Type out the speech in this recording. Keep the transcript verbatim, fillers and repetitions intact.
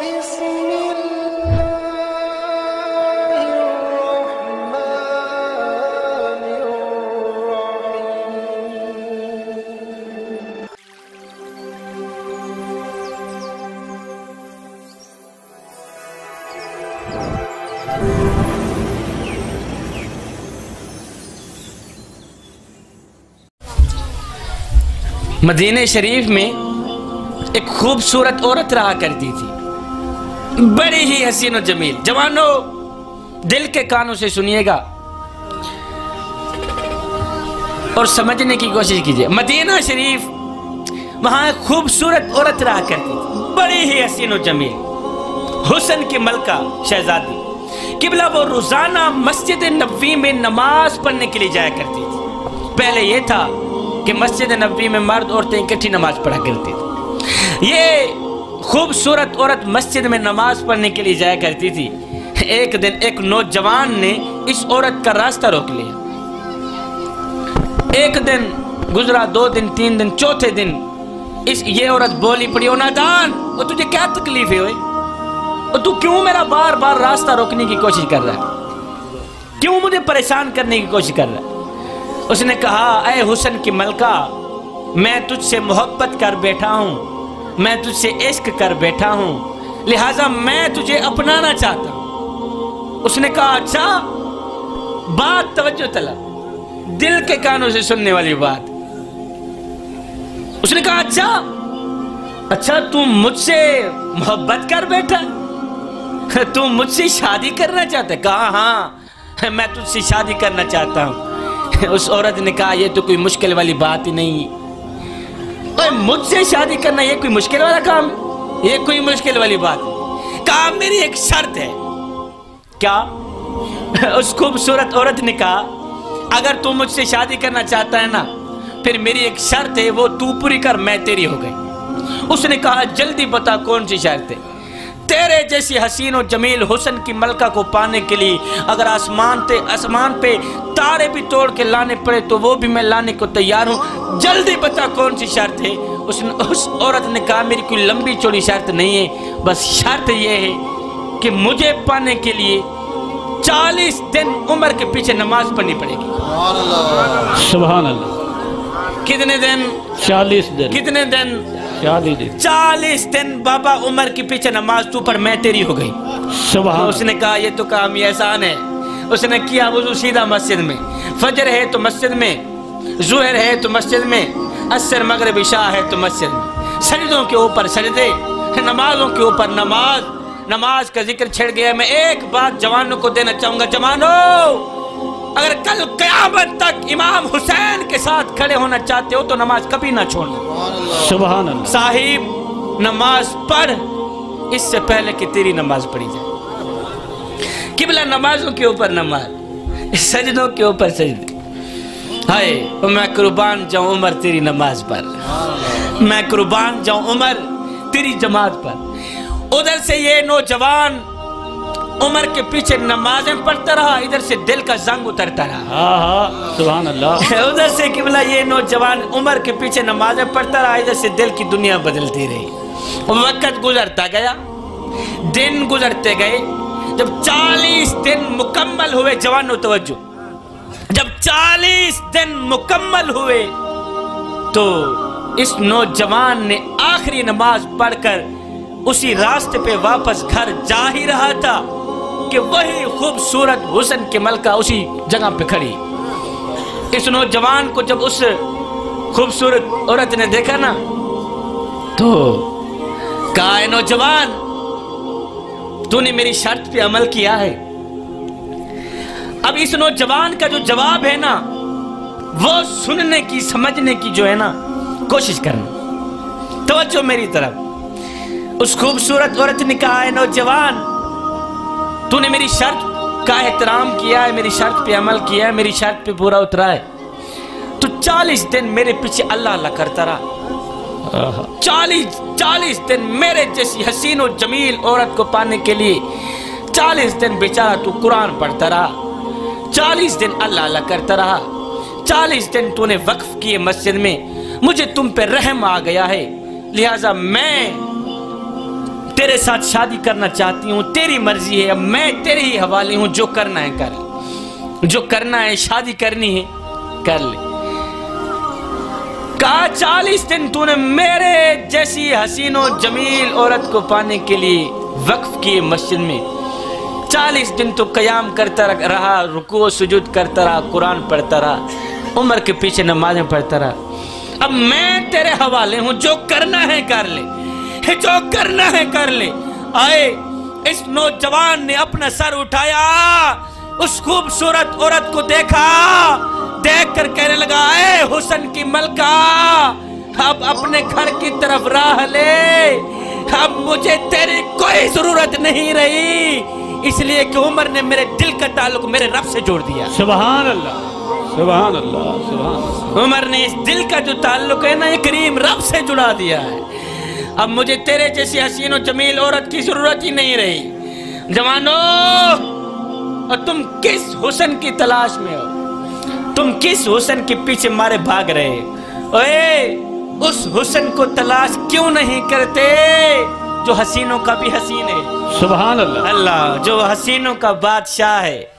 مدینہ شریف میں ایک خوبصورت عورت رہا کرتی تھی، بڑی ہی حسین و جمیل۔ جوانوں دل کے کانوں سے سنیے گا اور سمجھنے کی کوشش کیجئے۔ مدینہ شریف وہاں ایک خوبصورت عورت رہا کرتی تھی، بڑی ہی حسین و جمیل، حسن کی ملکہ شہزادی۔ قبلہ وہ روزانہ مسجد نبوی میں نماز پڑھنے کے لیے جایا کرتی تھی۔ پہلے یہ تھا کہ مسجد نبوی میں مرد عورتیں اکٹھی نماز پڑھا کرتی تھی۔ یہ خوبصورت عورت مسجد میں نماز پڑھنے کے لیے جایا کرتی تھی۔ ایک دن ایک نوجوان نے اس عورت کا راستہ روک لیا۔ ایک دن گزرا، دو دن، تین دن، چوتھے دن اس یہ عورت بولی پڑی، او نادان، او تجھے کیا تکلیف ہے ہوئے؟ او تو کیوں میرا بار بار راستہ روکنے کی کوشش کر رہا ہے؟ کیوں مجھے پریشان کرنے کی کوشش کر رہا ہے؟ اس نے کہا، اے حسن کی ملکہ، میں تجھ سے محبت کر بیٹھا ہوں، میں تجھ سے عشق کر بیٹھا ہوں، لہٰذا میں تجھے اپنانا چاہتا ہوں۔ اس نے کہا، اچھا، بات توجہ طلب، دل کے کانوں سے سننے والی بات۔ اس نے کہا، اچھا اچھا تم مجھ سے محبت کر بیٹھا، تم مجھ سے شادی کرنا چاہتا ہے؟ کہا، ہاں میں تجھ سے شادی کرنا چاہتا ہوں۔ اس عورت نے کہا، یہ تو کوئی مشکل والی بات ہی نہیں، تو مجھ سے شادی کرنا یہ کوئی مشکل والا کام، یہ کوئی مشکل والی بات نہیں۔ کہا، میری ایک شرط ہے۔ کیا؟ اس خوبصورت عورت نے کہا، اگر تم مجھ سے شادی کرنا چاہتا ہے نا، پھر میری ایک شرط ہے، وہ تو پوری کر، میں تیری ہو گئی۔ اس نے کہا، جلدی بتا کون سی شرط ہے؟ تیرے جیسی حسین و جمیل حسن کی ملکہ کو پانے کے لیے اگر آسمان تے آسمان پہ تارے بھی توڑ کے لانے پڑے تو وہ بھی میں لانے کو تیار ہوں، جلدی بتا کون سی شرط ہے؟ اس نے اس عورت نے کہا، میری کوئی لمبی چوڑی شرط نہیں ہے، بس شرط یہ ہے کہ مجھے پانے کے لیے چالیس دن عمر کے پیچھے نماز پڑھنی پڑے گی۔ سبحان اللہ۔ کتنے دن؟ چالیس دن۔ کتنے دن؟ چالیس دن۔ چالیس دن بابا عمر کے پیچھے نماز تو پڑھ، میں تیری ہو گئی۔ سبحان۔ اس نے کہا، یہ تو کام یہ آسان ہے۔ اس نے کیا وضو، سیدھا مسجد میں، فجر ہے تو مسجد میں، ظہر ہے تو مسجد میں، عصر مغرب عشاء ہے تو مسجد میں، سجدوں کے اوپر سجدے، نمازوں کے اوپر نماز۔ نماز کا ذکر چھڑ گیا۔ میں ایک بات جوانوں کو دینا چاہوں گا، جوانوں اگر کل قیامت تک امام حسین کے ساتھ کھڑے ہونا چاہتے ہو تو نماز کبھی نہ چھوڑنا۔ سبحان اللہ۔ صاحب نماز پڑھ اس سے پہلے کہ تیری نماز پڑھی جائے۔ قبلہ نمازوں کے اوپر نماز، سجدوں کے اوپر سجدے۔ ہائے میں قربان جاؤں عمر تیری نماز پر، میں قربان جاؤں عمر تیری جماعت پر۔ ادھر سے یہ نوجوان عمر کے پیچھے نمازیں پڑھتا رہا، ادھر سے دل کا زنگ اترتا رہا۔ ہاں ہاں سبحان اللہ۔ ادھر سے قبلہ یہ نوجوان عمر کے پیچھے نمازیں پڑھتا رہا، ادھر سے دل کی دنیا بدلتی رہی۔ وقت گزرتا گیا، دن گزرتے گئے۔ جب چالیس دن مکمل ہوئے، جوانوں توجہ، جب چالیس دن مکمل ہوئے تو اس نوجوان نے آخری نماز پڑھ کر اسی راستے پہ واپس گھر جا ہی رہا تھا کہ وہی خوبصورت حسن کی ملکہ اسی جگہ پہ کھڑی۔ اس نوجوان کو جب اس خوبصورت عورت نے دیکھا نا تو کہا، اے نوجوان، تو نے میری شرط پہ عمل کیا ہے۔ اب اس نوجوان کا جو جواب ہے نا وہ سننے کی، سمجھنے کی جو ہے نا کوشش کرنا۔ توجہ میری طرف۔ اس خوبصورت عورت نے کہا، اے نوجوان، تو نے میری شرط کا احترام کیا ہے، میری شرط پہ عمل کیا ہے، میری شرط پہ پورا اترا ہے، تو چالیس دن میرے پیچھے اللہ اللہ کرتا رہا۔ چالیس چالیس دن میرے جیسی حسین و جمیل عورت کو پانے کے لیے چالیس دن بیچارہ تو قرآن پڑھتا رہا، چالیس دن اللہ اللہ کرتا رہا، چالیس دن تو نے وقف کیے مسجد میں۔ مجھے تم پہ رحم آ گیا ہے، لہٰذا میں تیرے ساتھ شادی کرنا چاہتی ہوں، تیری مرضی ہے، اب میں تیرے ہی حوالے ہوں، جو کرنا ہے کر لے، جو کرنا ہے شادی کرنی ہے کر لے۔ کہا چالیس دن تو نے میرے جیسی حسین و جمیل عورت کو پانے کے لیے وقف کیے مسجد میں، چالیس دن تو قیام کرتا رہا، رکوع سجود کرتا رہا، قرآن پڑھتا رہا، عمر کے پیچھے نمازیں پڑھتا رہا، اب میں تیرے حوالے ہوں، جو کرنا ہے کر لے، جو کرنا ہے کر لے۔ آئے اس نوجوان نے اپنا سر اٹھایا، اس خوبصورت عورت کو دیکھا، دیکھ کر کہنے لگا اے حسن کی ملکہ، اب اپنے گھر کی طرف راہ لے، اب مجھے تیری کوئی ضرورت نہیں رہی، اس لیے کہ عمر نے میرے دل کا تعلق میرے رب سے جوڑ دیا۔ سبحان اللہ، سبحان اللہ، سبحان اللہ۔ عمر نے اس دل کا جو تعلق ہے نا یہ کریم رب سے جڑا دیا ہے، اب مجھے تیرے جیسی حسین و جمیل عورت کی ضرورت ہی نہیں رہی۔ جوانو، اور تم کس حسن کی تلاش میں ہو؟ تم کس حسن کے پیچھے مارے بھاگ رہے؟ اوے اس حسن کو تلاش کیوں نہیں کرتے جو حسینوں کا بھی حسین ہے؟ سبحان اللہ، اللہ جو حسینوں کا بادشاہ ہے۔